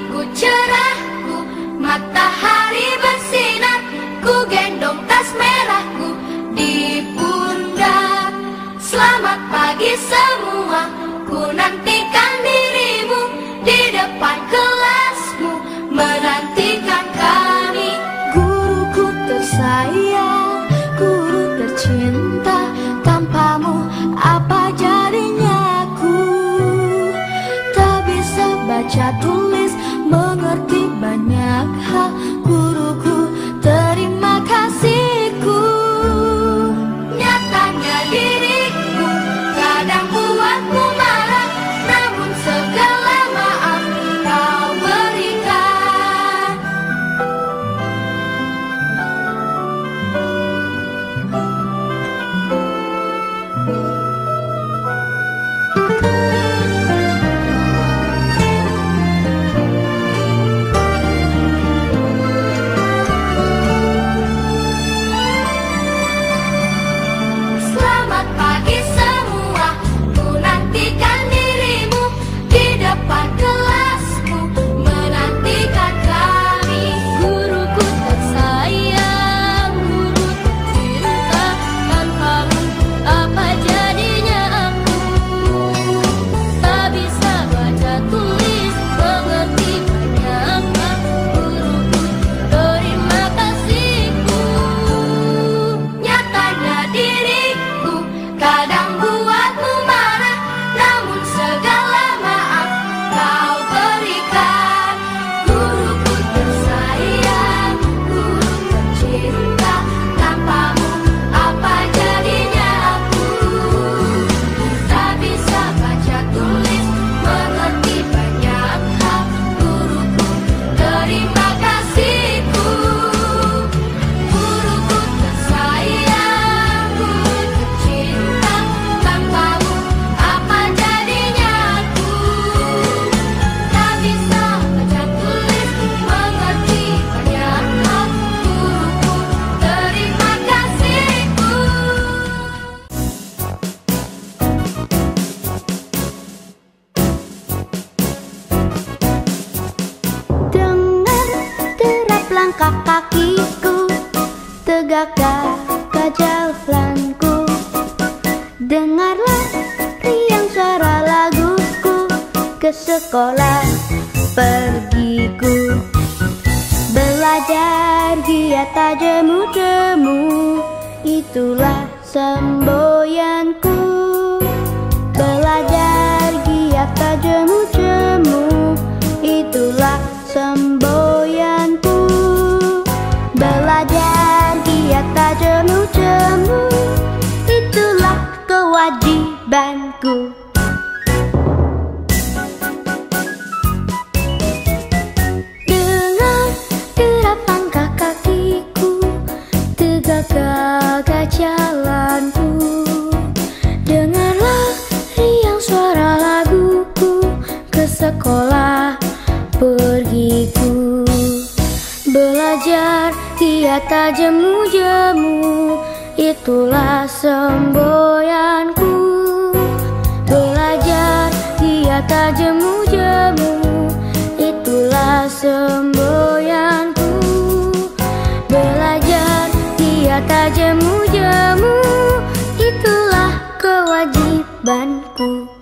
Wajahku cerahku, matahari bersinar, ku gendong tas merahku di pundak. Selamat pagi semua, ku nantikan dirimu di depan kelasmu, menantikan kami. Guruku tersayang, guru tercinta, tanpamu apa jadinya aku? Tak bisa baca tulis, mengerti banyak hal. Guruku, terima kasihku. Nyatanya diriku kadang buatmu marah, namun segala maaf kau berikan. Selamat pagi semua, ku nantikan dirimu di depan kelasmu, menantikan kami. Guruku tersayang, guru tercinta, tanpamu apa jadinya aku? Tak bisa baca tulis, mengerti banyak hal. Guruku, terima kasihku. Nyatanya diriku kadang buatmu marah, namun segala maaf kau berikan. Guruku tersayang, guru tercinta, tanpamu apa jadinya aku? Tak bisa baca tulis, mengerti banyak hal. Guruku, terima kasihku. Guruku tersayang, guru tercinta, tanpamu apa jadinya aku? Tak bisa baca tulis, mengerti banyak hal. Guruku, terima kasihku. Dengar derap langkah kakiku, tegakkah jalanku? Dengarlah riang suara laguku, ke sekolah pergiku. Belajar giat tak jemu-jemu, itulah semboyanku. Belajar giat tak jemu-jemu, itulah semboyanku. Belajar giat tak jemu-jemu, itulah kewajibanku. Dengar derap langkah kakiku, tegakkah jalanku? Dengarlah riang suara laguku, ke sekolah pergiku. Belajar giat tak jemu-jemu, itulah semboyanku. Belajar giat tak jemu-jemu, itulah semboyanku. Belajar giat tak jemu-jemu, itulah kewajibanku.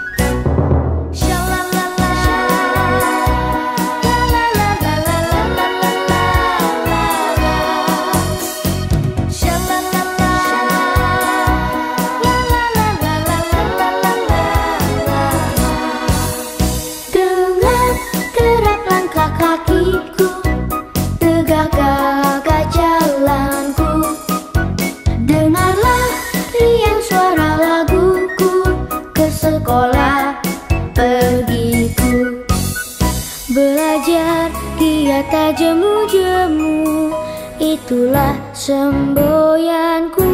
Dengar derap langkah kakiku, tegakkah jalanku? Dengarlah riang suara laguku, ke sekolah pergiku. Belajar giat tak jemu-jemu, itulah semboyanku.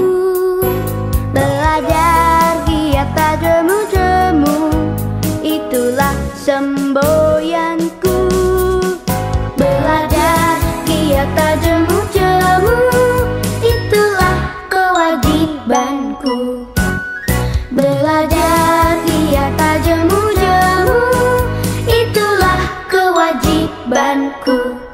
Belajar giat tak jemu-jemu, itulah semboyanku. Belajar giat tak jemu-jemu, itulah kewajibanku. Belajar giat tak jemu-jemu, itulah kewajibanku. keajaibanku.